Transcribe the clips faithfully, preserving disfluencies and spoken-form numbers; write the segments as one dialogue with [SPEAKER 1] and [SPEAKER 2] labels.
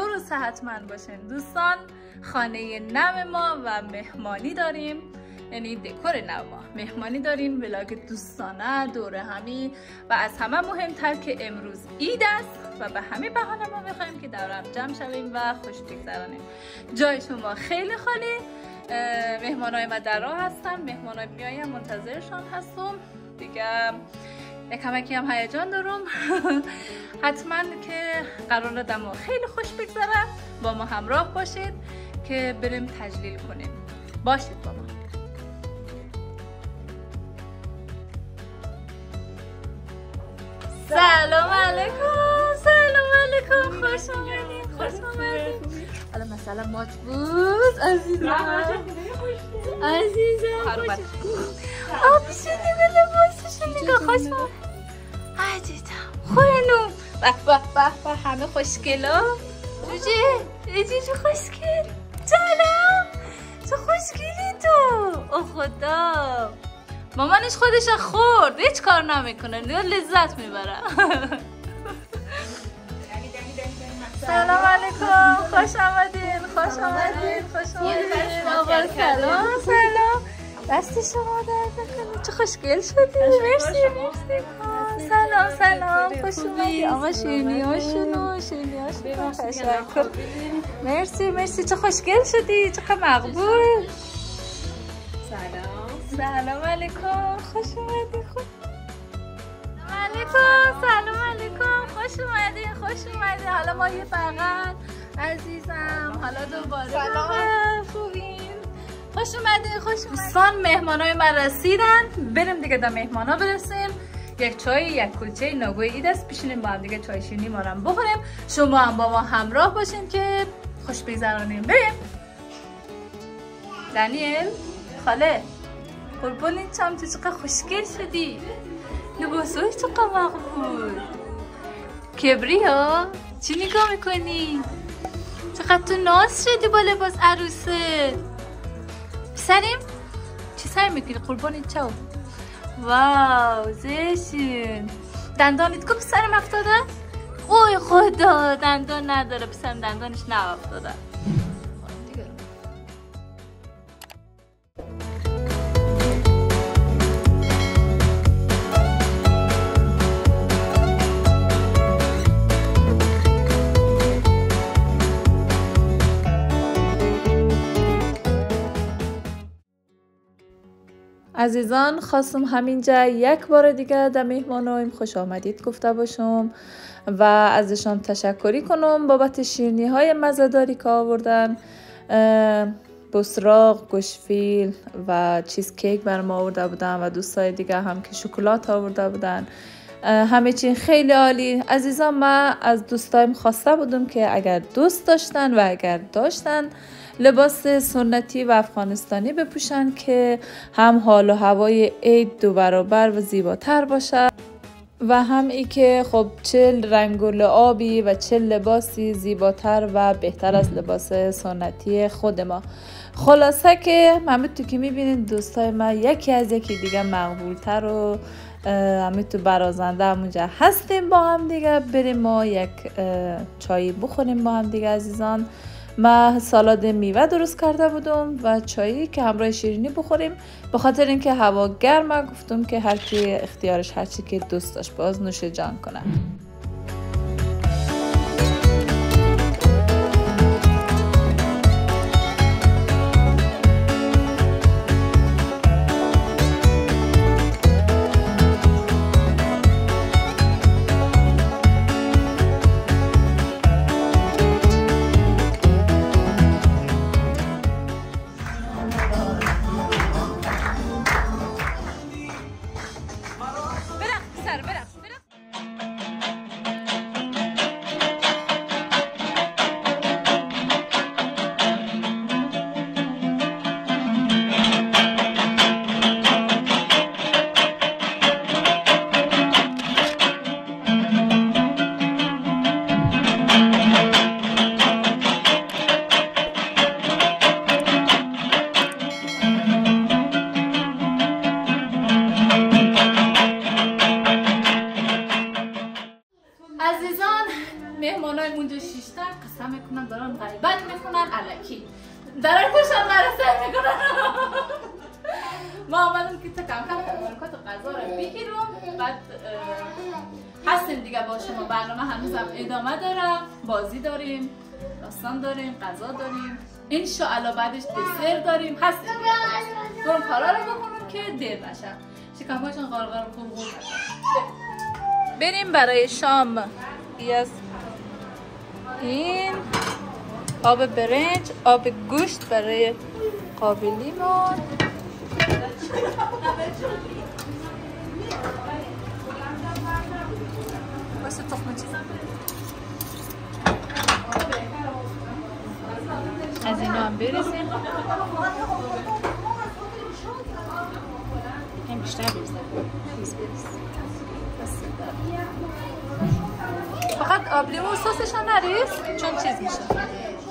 [SPEAKER 1] سالور و صحتمند باشین. دوستان خانه نو ما و مهمانی داریم، یعنی دکور نو ما مهمانی داریم، ولاگ دوستانه دور همی و از همه مهمتر که امروز عید است و به همین بهانه ما میخوایم که دور هم جمع شویم و خوش بگذرانیم. جای شما خیلی خالی، مهمانای ما در راه هستن، مهمانای میایم منتظرشان هستم دیگه. یک کمکی هم هیجان دارم. حتما که قراره دما خیلی خوش بگذره، با ما همراه باشید که بریم تجلیل کنیم. باشید با ما. سلام علیکم. سلام علیکم. خوش آمدید. خوش آمدید. حالا مثلا ماچ بود عزیزم. عزیزم آبی شدی به لباسشون نگاه. خوش آمدید عزیزم. خوینو به به به به همه خوشگلا. جوجه جوجه خوشگل. سلام. چه خوشگلی تو. او خدا. مامانش خودش خورد، هیچ کار نمیکنه، لذت میبره. سلام علیکم. خوش آمدین. خوش آمدین. خوش آمدین. آقا سلام. سلام. دست شما درد نکنه. چه خوشگل شدی. مرسی مرسی. سلام سلام. خوش اومدی. آقا شیرینی هاشونو شیرینی هاشونو تشکر. مرسی مرسی. چه خوشگل شدی. چه مقبول. سلام. سلام علیکم. خوش اومدی. خوش علیکم. سلام علیکم. خوش اومدی. خوش اومدی. حالا ما یه بغل عزیزم. حالا دوباره سلام. خوبین. خوش اومدی. خوش اومدی. دوستان مهمانای من رسیدن، بریم دیگه تا مهمانا برسیم. یک چای یک کلچه ناگوی عید است، بشینیم با هم دیگه چای شیرینی ما هم بخوریم. شما هم با ما همراه باشین که خوش بگذرانیم. بریم. دانیل خاله قربونت شم، تو چقدر خوشگل شدی. لباسوی چقدر مقبول. کبری ها چی نگاه میکنی؟ چقدر تو ناز شدی با لباس عروسه. پسریم چی سر میکنی؟ قربونت شم. واو زشون. دندانت کو پسرم افتاده؟ اوی خدا دندان نداره پسرم، دندانش نافتاده. عزیزان خواستم همینجا یک بار دیگه در مهمانایم خوش آمدید گفته باشم و ازشان تشکری کنم بابت شیرینی های مزه‌داری که آوردن. بسراق، گوشفیل و چیز کیک برام آورده بودن و دوستای دیگه هم که شکلات آورده بودن. همه چی خیلی عالی. عزیزان من از دوستایم خواسته بودم که اگر دوست داشتن و اگر داشتن لباس سنتی و افغانستانی بپوشن که هم حال و هوای عید دو برابر و زیباتر باشه و هم ای که خب چه رنگ و لعابی و چه لباسی زیباتر و بهتر از لباس سنتی خود ما. خلاصه که همونطور که میبینید دوستای ما یکی از یکی دیگه مقبولتر و همونطور برازنده همونجا هستیم با هم دیگه. بریم ما یک چایی بخوریم با هم دیگه عزیزان. من سالاد میوه درست کرده بودم و چایی که همراه شیرینی بخوریم، به خاطر اینکه هوا گرمه گفتم که هر کی اختیارش هر چی که دوست داشت باز نوش جان کنه. میکنن دارن غیبت میکنن الکی درکشان مرسه میکنن. ما آمدم که تا کم کم تبارکات غذا رو بگیرم. بعد هستیم دیگه با شما. برنامه هنوزم ادامه داره. بازی داریم، داستان داریم، غذا داریم، انشاءالله بعدش دسر داریم. هستیم دیگه برم کارا رو بکنم که دیر نشه. شکم‌هاشون غارغار خوب خوب بریم برای شام. یس این آب برنج، آب گوشت برای قابلیمون. واسه تخم چیزم از اینو هم بریزیم. این بیشتر بریزیم. بیز بریز. فقط آب لیمو و سسش هم نریز چون چیز میشه.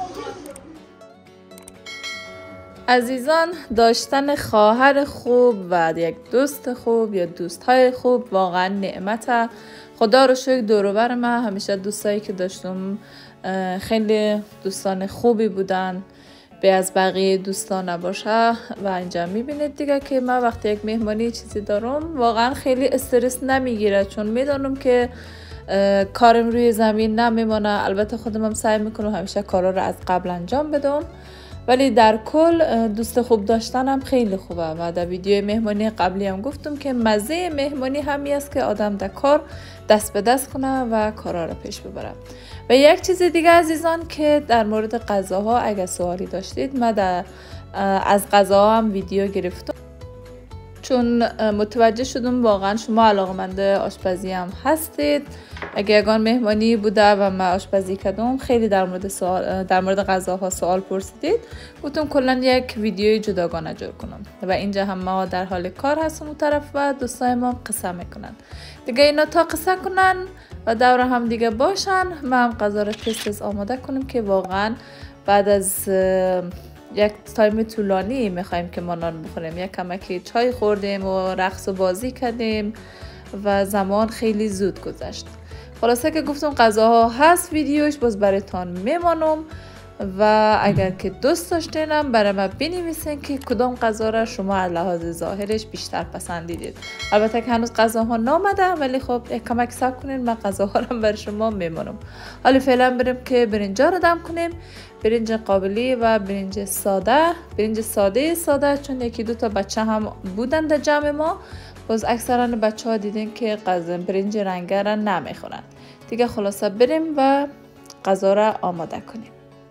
[SPEAKER 1] عزیزان، داشتن خواهر خوب و یک دوست خوب یا دوستهای خوب واقعا نعمته. خدا رو شکر دور و بر من همیشه دوستایی که داشتم خیلی دوستان خوبی بودن، به از بقیه دوستان نباشه. و اینجا میبینید دیگه که من وقتی یک مهمانی چیزی دارم واقعا خیلی استرس نمیگیره، چون میدونم که کارم روی زمین نمیمانه. البته خودم هم سعی میکنم همیشه کارا رو از قبل انجام بدم، ولی در کل دوست خوب داشتنم خیلی خوبه. و در ویدیوی مهمانی قبلی هم گفتم که مزه مهمانی همی است که آدم در کار دست به دست کنه و کارا رو پیش ببره. و یک چیز دیگه عزیزان که در مورد غذاها اگه سوالی داشتید، من در از غذاها هم ویدیو گرفتم، چون متوجه شدم واقعا شما علاقمند آشپزی هم هستید. اگه یگان مهمانی بوده و من آشپزی کردم خیلی در مورد سوال در مورد غذاها سوال پرسیدید، گفتم کلا یک ویدیوی جداگانه جور کنم. و اینجا هم ما در حال کار هستم اون طرف و دوستای ما قصه میکنن دیگه. اینا تا قصه کنن و دور هم دیگه باشن، من هم غذا رو تست آماده کنم که واقعا بعد از یک تایم طولانی میخوایم که ما نان بخوریم. یک کمکی چای خوردیم و رقص و بازی کردیم و زمان خیلی زود گذشت. خلاصه که گفتم غذاها هست ویدیوش باز براتون میمانم. و اگر که دوست داشتینم برای من بنویسین که کدام غذا را شما از لحاظ ظاهرش بیشتر پسندیدید. البته که هنوز غذاها نامده، ولی خب یک کمک صبر کنین، من غذاها را برای شما میمانم. حالا فعلا بریم که برنجا رو دم کنیم. برنج قابلی و برنج ساده. برنج ساده ساده چون یکی دو تا بچه هم بودن در جمع ما، باز اکثرا بچه ها دیدین که غذا برنج رنگه را نمیخورن دیگه. خلاصه بریم و غذا را آماده کنیم.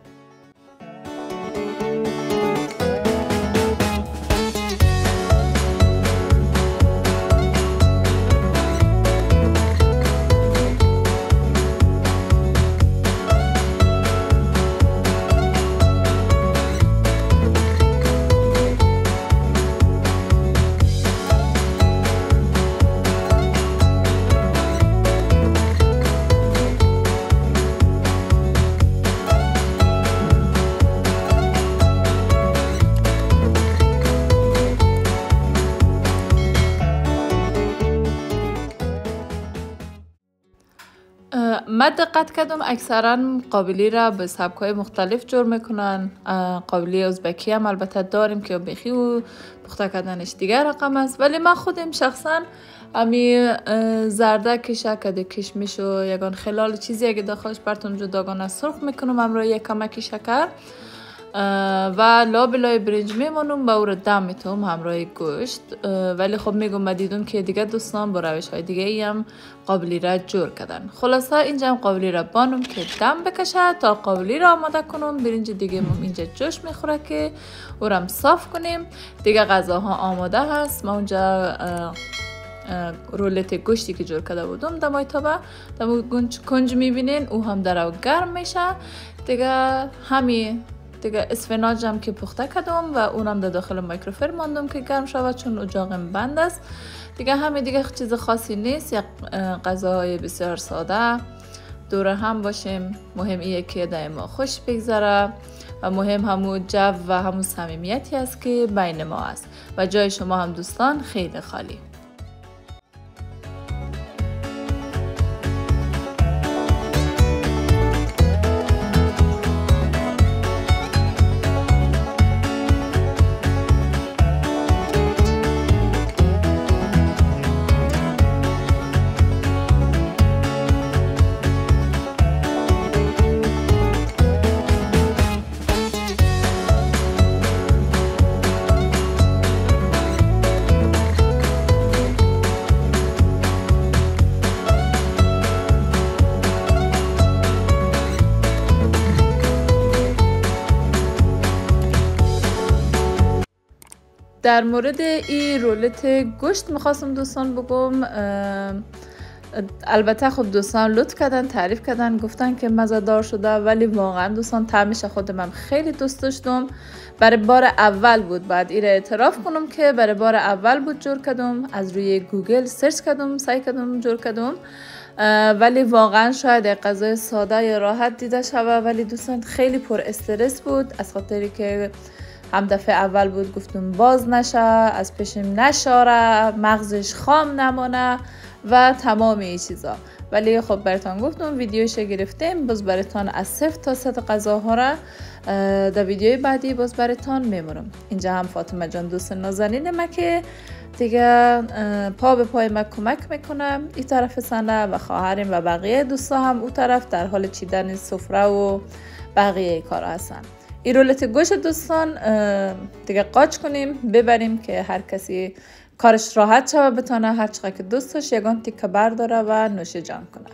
[SPEAKER 1] من دقت کردم اکثرا قابلی را به سبک‌های مختلف جور میکنن. قابلی ازبکی هم البته داریم که بخی و پخته کردنش دیگر رقم است، ولی من خودم شخصا امی زردک شکر کشمش و یگان خلال چیزی اگه داخلش براتون جداگانه سرخ میکنم همراه یک کمک شکر و لابلای برنج میمونم با او رو دم میتونم همراه گوشت. ولی خب میگم من دیدم که دیگه دوستان با روش های دیگه ای هم قابلی را جور کردن. خلاصه اینجا هم قابلی را بانم که دم بکشه تا قابلی را آماده کنم. برنج دیگه مم اینجا جوش میخوره که او را هم صاف کنیم دیگه. غذاها آماده هست. من اونجا رولت گوشتی که جور کرده بودم دمای تابه دم کنج میبینین او هم در او گرم میشه دیگه. همین دیگه اسفناج هم که پخته کردم و اونم در داخل مایکروفر ماندم که گرم شود چون اجاقم بند است دیگه. همین دیگه چیز خاصی نیست، یک غذاهای بسیار ساده دور هم باشیم. مهم ایه که دائما خوش بگذره و مهم همون جو و همون صمیمیتی است که بین ما است و جای شما هم دوستان خیلی خالی. در مورد این رولت گوشت میخواستم دوستان بگم. البته خب دوستان لطف کردن، تعریف کردن، گفتن که مزه‌دار شده، ولی واقعا دوستان طعمش خودم خیلی دوست داشتم. برای بار اول بود، بعد این اعتراف کنم که برای بار اول بود جور کردم، از روی گوگل سرچ کردم، سعی کردم جور کردم، ولی واقعا شاید غذای ساده یا راحت دیده شوه، ولی دوستان خیلی پر استرس بود، از خاطری که هم دفعه اول بود گفتم باز نشه، از پیشم نشاره، مغزش خام نمانه و تمام این چیزا. ولی خب براتون گفتم ویدیوش گرفتیم، باز براتون از صفر تا صد غذاها را در ویدیوی بعدی باز براتون میمونم. اینجا هم فاطمه جان دوست نازنین ما که دیگه پا به پای ما کمک میکنم این طرف سنه، و خواهریم و بقیه دوستا هم اون طرف در حال چیدن سفره و بقیه کارا هستن. این رولت گوشت دوستان دیگه قاچ کنیم ببریم که هر کسی کارش راحت شوه، بتونه هر چقدر که دوست داشت یگان تیکه برداره و نوش جان کنه.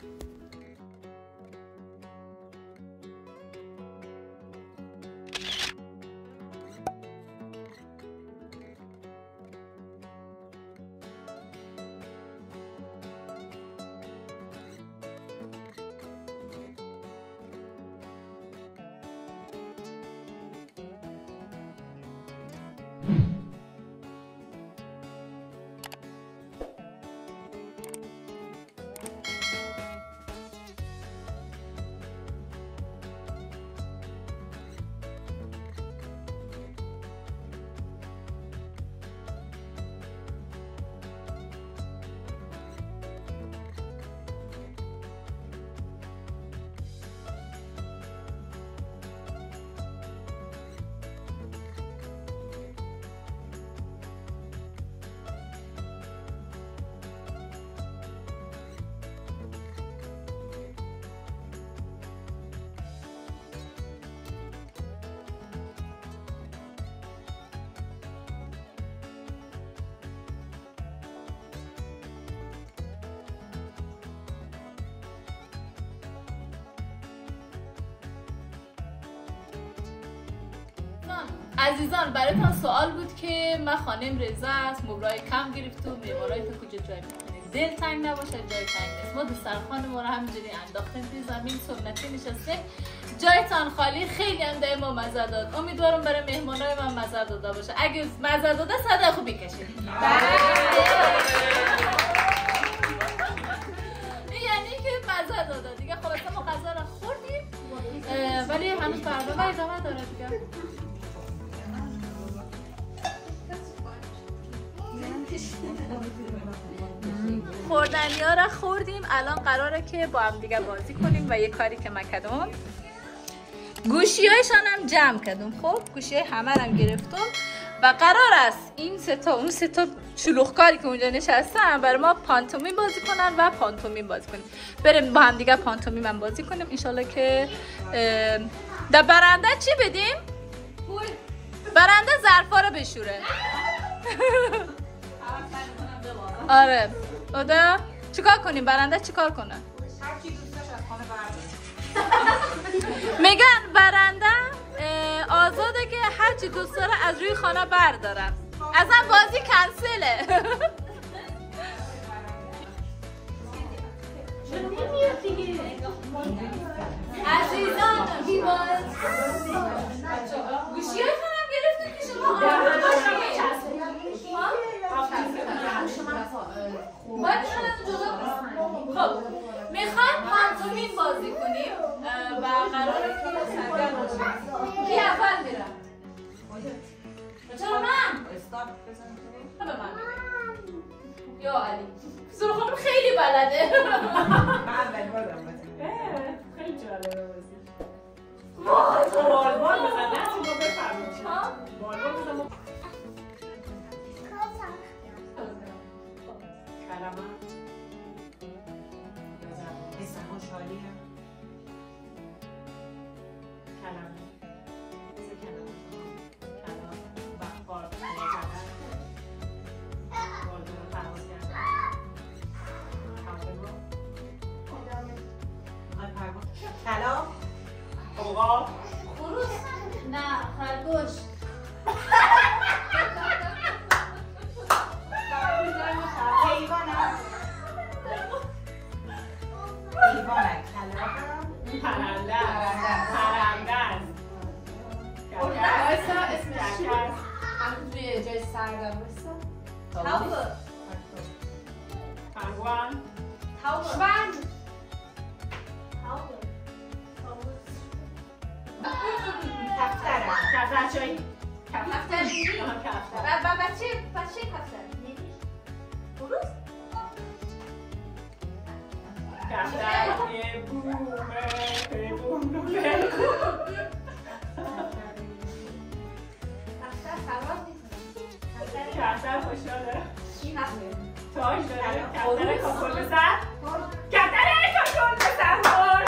[SPEAKER 1] عزیزان براتون سوال بود که من خانم رضا است، مبلای کم گرفت و میوارای تو کجا جای میکنید، دل تنگ نباشه جای تنگ نیست. ما دسترخوان ما رو همینجوری انداختیم توی زمین سنتی نشسته، جایتان خالی. خیلی هم ده ما مزه داد، امیدوارم برای مهمانای من مزه داده باشه. اگه مزه داده صدقه خوب بکشید. یعنی که مزه داده دیگه. خلاصه ما غذا رو خوردیم ولی هنوز برنامه ادامه داره دیگه. خوردنی ها را خوردیم، الان قراره که با هم دیگه بازی کنیم و یه کاری که من کردم گوشی هایشان هم جمع کردم. خب گوشی های همه هم گرفتم و قرار است این سه تا اون سه تا شلوغکاری که اونجا نشستن برای ما پانتومیم بازی کنن و پانتومیم بازی کنیم. بریم با هم دیگه پانتومیم هم بازی کنیم انشالله که در برنده چی بدیم؟ برنده ظرفا رو بشوره. آره اودا چیکار کنیم؟ برنده چیکار کنه؟ هر کی دوست داشت از خانه برداره. میگن برنده آزاده که هر چی دوست داره از روی خانه بردارن. اصلا بازی کنسله. عزیزان گوشیاتون هم گرفتین که شما آماده باشید. باید جدا کنیم. خب میخوایم پانتومیم بازی کنیم و قراره که سرگرم باشیم. کی اول میره؟ چرا من؟ استاپ بزن کنیم؟ به من یا علی سرو خانم خیلی بلده. من اول بادم بازی. خیلی جالبه بازی. وای تو بالبال بزن نه چی ما بفهمیم چی بالبال بزن. کلمه اسم خوشحالی هم کلمه سه کلمه کلمه بخار نزدن بالدون پرواز کردن هواپیما میخوای پرواز کلام قوقا خروس نه خرگوش
[SPEAKER 2] پرنده است. پرنده است.
[SPEAKER 3] وایسا اسمش چی بود؟ همون توی جای سردم وایسا.
[SPEAKER 4] تاوه.
[SPEAKER 2] پنگوان.
[SPEAKER 4] تاوه.
[SPEAKER 3] شوند.
[SPEAKER 4] تاوه.
[SPEAKER 3] کفتره.
[SPEAKER 2] کفتر چایی؟
[SPEAKER 3] کفتر اینجوری؟
[SPEAKER 2] آها کفتر.
[SPEAKER 3] و بچه بچه کفتر. درست؟
[SPEAKER 2] کفتر یه بومه یه بومه.
[SPEAKER 3] کفتر خراب نیست.
[SPEAKER 2] کفتر خوشحاله.
[SPEAKER 3] این هفته.
[SPEAKER 2] تاج داره. کفتر کاکل به سر. کفتر کاکل به سر.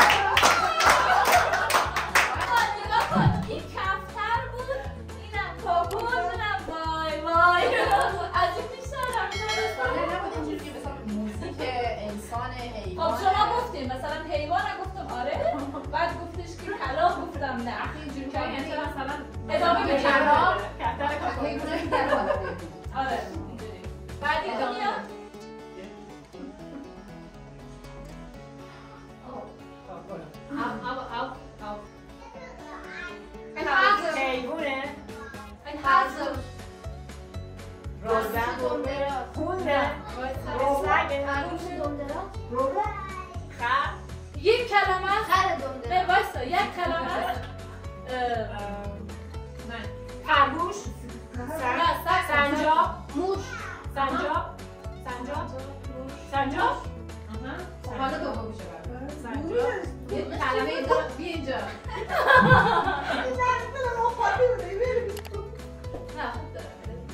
[SPEAKER 4] نگاه کن این کفتر بود اینم کاکل بودم وای وای از این بیشتر
[SPEAKER 3] ساله نبود اینجوری که مثلا موزیک انسان حیوان.
[SPEAKER 4] خب شما گفتیم مثلا حیوان گفتم آره بعد گفتش که کلام گفتم نه
[SPEAKER 3] اینجوری که یعنی مثلا
[SPEAKER 4] ادامه به
[SPEAKER 3] کلام
[SPEAKER 2] کفتر کاکل.
[SPEAKER 3] حیواناتی در حال
[SPEAKER 4] آره اینجوری بعدی که میاد
[SPEAKER 3] او او او او
[SPEAKER 4] ein Hase
[SPEAKER 2] حیوانه.
[SPEAKER 4] ein Hase
[SPEAKER 2] روزن. هونده. رسلگه. خر.
[SPEAKER 4] یک کلمه است
[SPEAKER 3] خر دنده.
[SPEAKER 4] نه وایسا یک کلمه است
[SPEAKER 3] من
[SPEAKER 2] خرگوش.
[SPEAKER 4] نه سگ
[SPEAKER 2] سنجاب.
[SPEAKER 3] موش.
[SPEAKER 2] سنجاب. سنجاب. سنجاب.
[SPEAKER 3] حالا دوم میشه برد.
[SPEAKER 2] سنجاب.
[SPEAKER 3] یه کلمه اینجا بی اینجا.
[SPEAKER 4] نه خوب دارم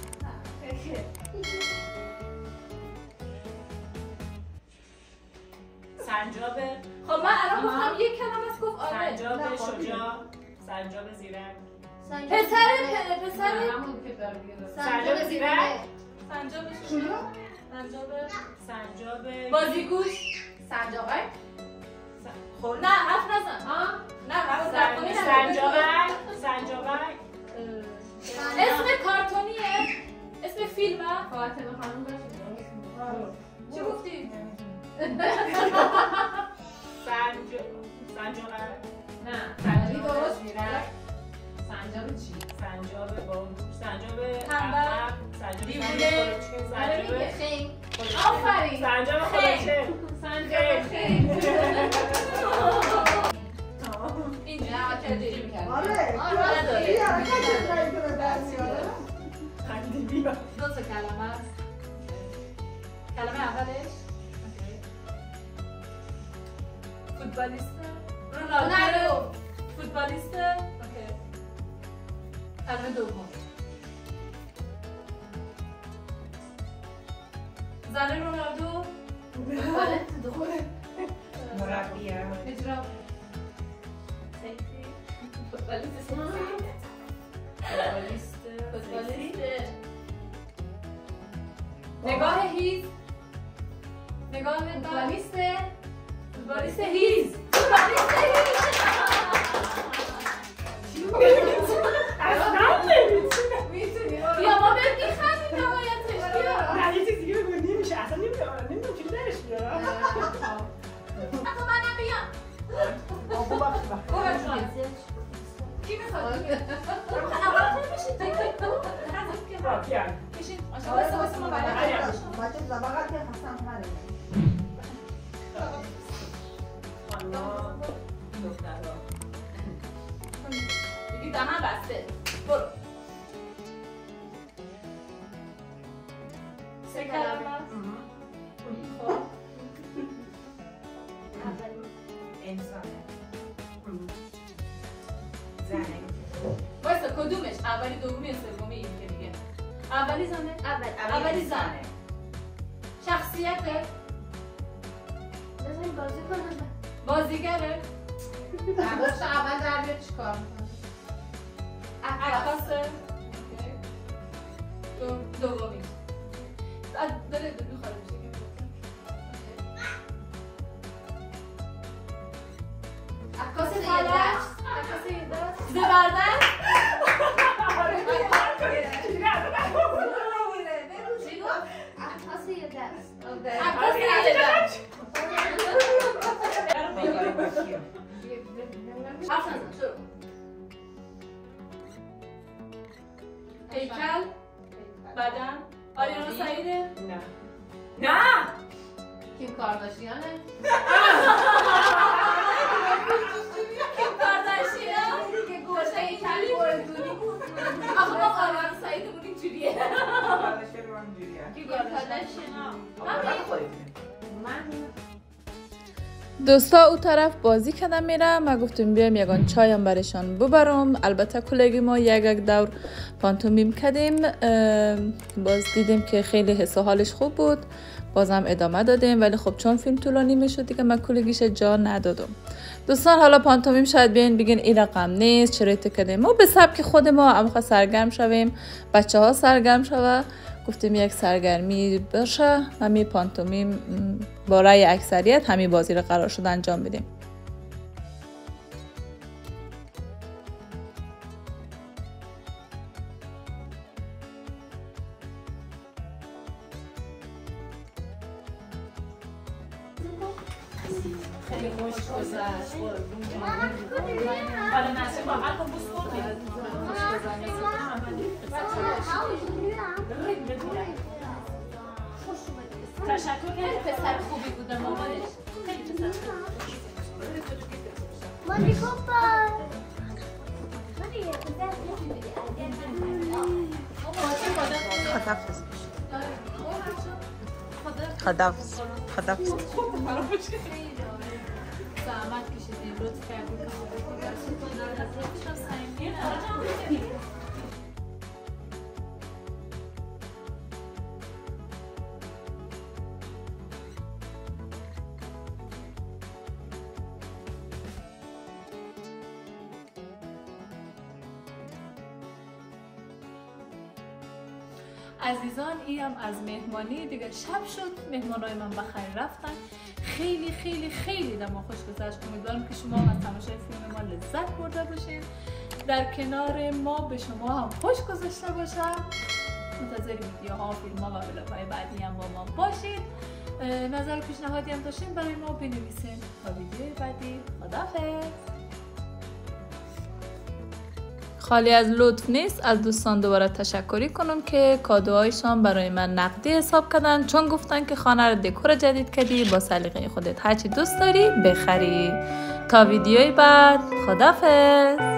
[SPEAKER 2] سنجاب.
[SPEAKER 4] خب من الان گفتم یک کلمه است گفت آره
[SPEAKER 2] سنجاب شجاع. سنجاب زیرک.
[SPEAKER 4] پسر پ- پسر
[SPEAKER 3] همون که داره میگه.
[SPEAKER 2] سنجاب زیرک.
[SPEAKER 4] سنجاب شجاع سنجاب
[SPEAKER 2] سنجاب
[SPEAKER 4] بازیگوش
[SPEAKER 3] سنجاقک.
[SPEAKER 2] خل.
[SPEAKER 4] نه حرف نزن
[SPEAKER 3] ها؟
[SPEAKER 4] نه حرف
[SPEAKER 2] سن-
[SPEAKER 4] نزن
[SPEAKER 2] سنجابک. سنجابک.
[SPEAKER 4] اسم کارتونیه اسم فیلمه
[SPEAKER 3] فاطمه خانم باشه.
[SPEAKER 4] چی گفتی؟
[SPEAKER 2] سنج سنجابک.
[SPEAKER 3] نه سنجابی درست میره. سنجاب چی؟
[SPEAKER 2] سنجاب باهوش. سنجاب
[SPEAKER 4] تنبل.
[SPEAKER 2] احمق. سنجاب
[SPEAKER 4] دیوونه.
[SPEAKER 2] سنجاب
[SPEAKER 3] خنگ.
[SPEAKER 2] خودچین.
[SPEAKER 3] آفرین.
[SPEAKER 2] سنجاب
[SPEAKER 4] خنگ.
[SPEAKER 2] خودچین.
[SPEAKER 3] سنجاب خنگ.
[SPEAKER 4] اینجوری
[SPEAKER 3] نه
[SPEAKER 4] کردی
[SPEAKER 3] اینجوری می‌کردی.
[SPEAKER 5] آره
[SPEAKER 4] آره نداره
[SPEAKER 5] یه حرکت رنگ کنه دست میاره.
[SPEAKER 2] خندی بیا.
[SPEAKER 4] دو تا کلمه است کلمه اولش فوتبالیسته رونالدو فوتبالیسته اوکی کلمه دوم زن رونالدو
[SPEAKER 5] مربیه.
[SPEAKER 3] اجرا.
[SPEAKER 4] فوتبالیست
[SPEAKER 2] فوتبالیست.
[SPEAKER 4] فوتبالیست نگاه هیز نگاه
[SPEAKER 3] فوتبالیست.
[SPEAKER 4] فوتبالیست هیز فوتبالیست هیز
[SPEAKER 2] اصلا نمی‌تونم.
[SPEAKER 3] میتونی.
[SPEAKER 4] بیا ما بهم می‌خندیم نهایتش بیا
[SPEAKER 2] نه یه چیز دیگه بگو نمیشه. اصلا نمی‌دونم. نمی‌دونم چی درش بیارم.
[SPEAKER 4] حتی منم بیام
[SPEAKER 5] آقا بخش بخش.
[SPEAKER 4] کی میخواد اول تو بشید دیگه خندیم که
[SPEAKER 2] راکیان.
[SPEAKER 4] بشید آشنا واسه واسه ما بلد
[SPEAKER 5] بچه زباغت حسن پره.
[SPEAKER 2] خانم دخترها.
[SPEAKER 4] دیگه دهن بسته برو سه کلمه است خب
[SPEAKER 5] انسانه. زنه.
[SPEAKER 4] وایسا کدومش اولی دومی سومی این که دیگه اولی زنه
[SPEAKER 3] اول
[SPEAKER 4] اولی زن شخصیت
[SPEAKER 3] بزنیم بازی کنم.
[SPEAKER 4] بازیگره
[SPEAKER 3] نباشت اول در بیاد چیکار می‌کنه؟
[SPEAKER 4] عکاسه دو دومی بعد داره دو میخوره میشه که
[SPEAKER 3] عکاس یه
[SPEAKER 4] خلاص
[SPEAKER 3] دست.
[SPEAKER 4] عکاس یه دست زبردست چی گفت؟
[SPEAKER 3] عکاس یه دست.
[SPEAKER 4] عکاس یه دست شروع.
[SPEAKER 1] هیکل، بدن، آریانا سعیده؟
[SPEAKER 2] نه نه
[SPEAKER 3] کیم کارداشیانه؟
[SPEAKER 4] کیم کارداشیان؟
[SPEAKER 3] که گوشه ای کلی گردونی
[SPEAKER 4] آخه ما آریانا سعیدمون اینجوریه.
[SPEAKER 3] کیم کارداشیان؟ من
[SPEAKER 1] دوستا او طرف بازی کردن میره. ما گفتیم بیام یگان چایم برشان ببرم. البته کلگی ما یک یک دور پانتومیم کردیم. باز دیدیم که خیلی حس و حالش خوب بود، بازم ادامه دادیم. ولی خب چون فیلم طولانی میشد دیگه من کلگیش جا ندادم. دوستان حالا پانتومیم شاید بیاین بگین این رقم نیست چرا ایت کردیم. ما به سبک خود ما هم سرگرم شویم، بچه ها سرگرم شوه، گفتیم یک سرگرمی باشه. همین پانتومیم برای اکثریت همین بازی رو قرار شد انجام بدیم.
[SPEAKER 2] خیلی خوش گذشت. حالا نشه با هر کن بوس خوردیم. تشکر کنید.
[SPEAKER 4] پسر خوبی بوده مامانش. خیلی پسر
[SPEAKER 6] مامی پاپا
[SPEAKER 5] خدافز خدافز خدافز
[SPEAKER 4] زحمت کشیدیم، لطف کردیم. عزیزان اینم از مهمانی دیگه. شب شد، مهمانای من بخیر رفتن. خیلی خیلی خیلی دم خوش گذشت. امیدوارم که شما از تماشای فیلم ما لذت برده باشین. در کنار ما به شما هم خوش گذشته باشه. منتظر ویدیوها، فیلم‌ها و ولاگ‌های بعدی هم با ما باشید. نظر پیشنهادی هم داشتین برای ما بنویسین. تا ویدیوی بعدی، خداحافظ.
[SPEAKER 1] خالی از لطف نیست از دوستان دوباره تشکری کنم که کادوهایشان برای من نقدی حساب کردن، چون گفتن که خانه رو دکور جدید کردی، با سلیقه خودت هرچی دوست داری بخری. تا ویدیوی بعد، خداحافظ.